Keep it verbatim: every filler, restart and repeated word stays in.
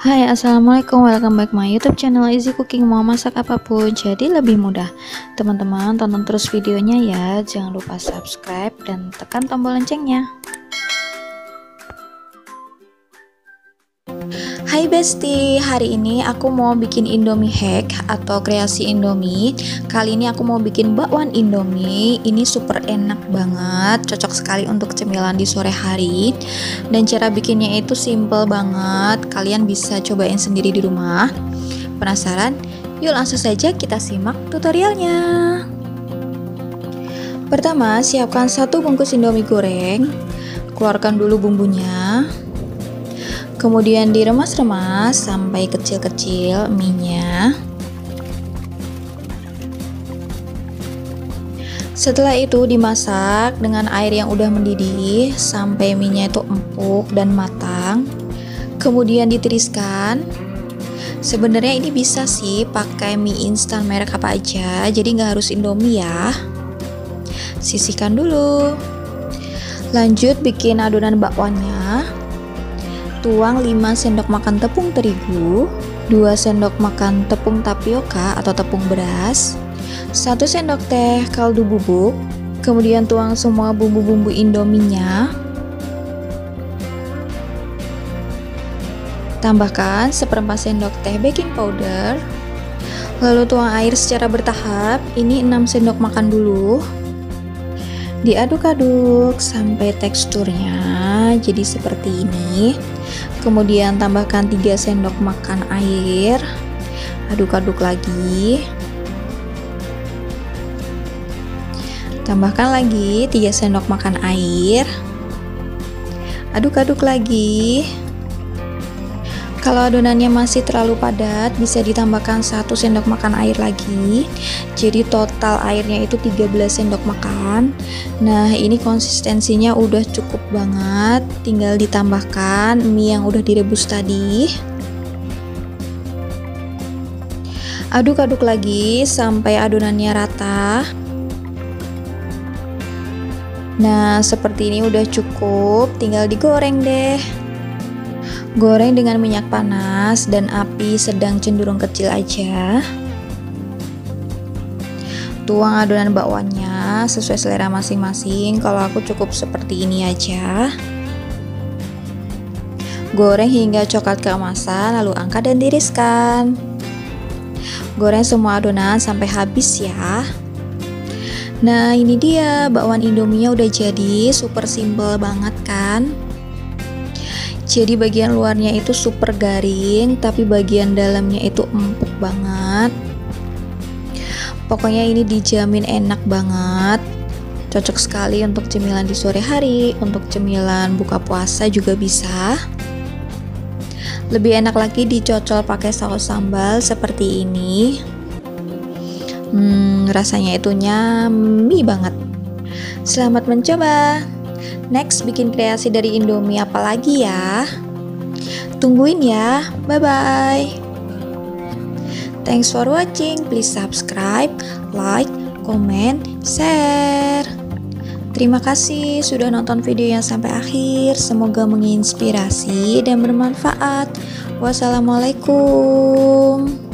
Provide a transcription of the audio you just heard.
Hai, assalamualaikum, welcome back my YouTube channel Easy Cooking. Mau masak apapun jadi lebih mudah. Teman-teman tonton terus videonya ya, jangan lupa subscribe dan tekan tombol loncengnya. Hai Besti, hari ini aku mau bikin Indomie hack atau kreasi Indomie. Kali ini aku mau bikin bakwan Indomie. Ini super enak banget, cocok sekali untuk cemilan di sore hari. Dan cara bikinnya itu simple banget, kalian bisa cobain sendiri di rumah. Penasaran? Yuk langsung saja kita simak tutorialnya. Pertama, siapkan satu bungkus Indomie goreng. Keluarkan dulu bumbunya. Kemudian diremas-remas sampai kecil-kecil mie-nya. Setelah itu dimasak dengan air yang udah mendidih sampai mie-nya itu empuk dan matang. Kemudian ditiriskan. Sebenarnya ini bisa sih pakai mie instan merek apa aja, jadi nggak harus Indomie ya. Sisihkan dulu. Lanjut bikin adonan bakwannya. Tuang lima sendok makan tepung terigu, dua sendok makan tepung tapioka atau tepung beras, satu sendok teh kaldu bubuk, kemudian tuang semua bumbu-bumbu Indominya. Tambahkan seperempat sendok teh baking powder, lalu tuang air secara bertahap, ini enam sendok makan dulu. Diaduk-aduk sampai teksturnya jadi seperti ini. Kemudian tambahkan tiga sendok makan air. Aduk-aduk lagi. Tambahkan lagi tiga sendok makan air. Aduk-aduk lagi. Kalau adonannya masih terlalu padat, bisa ditambahkan satu sendok makan air lagi. Jadi total airnya itu tiga belas sendok makan. Nah, ini konsistensinya udah cukup banget. Tinggal ditambahkan mie yang udah direbus tadi. Aduk-aduk lagi sampai adonannya rata. Nah, seperti ini udah cukup. Tinggal digoreng deh. Goreng dengan minyak panas dan api sedang cenderung kecil aja. Tuang adonan bakwannya sesuai selera masing-masing. Kalau aku cukup seperti ini aja. Goreng hingga coklat keemasan, lalu angkat dan tiriskan. Goreng semua adonan sampai habis ya. Nah, ini dia bakwan Indominya udah jadi, super simple banget kan? Jadi bagian luarnya itu super garing, tapi bagian dalamnya itu empuk banget. Pokoknya ini dijamin enak banget. Cocok sekali untuk cemilan di sore hari, untuk cemilan buka puasa juga bisa. Lebih enak lagi dicocol pakai saus sambal seperti ini. Hmm, rasanya itu yummy banget. Selamat mencoba. Next, bikin kreasi dari Indomie apa lagi ya? Tungguin ya. Bye-bye. Thanks for watching. Please subscribe, like, comment, share. Terima kasih sudah nonton videonya sampai akhir. Semoga menginspirasi dan bermanfaat. Wassalamualaikum.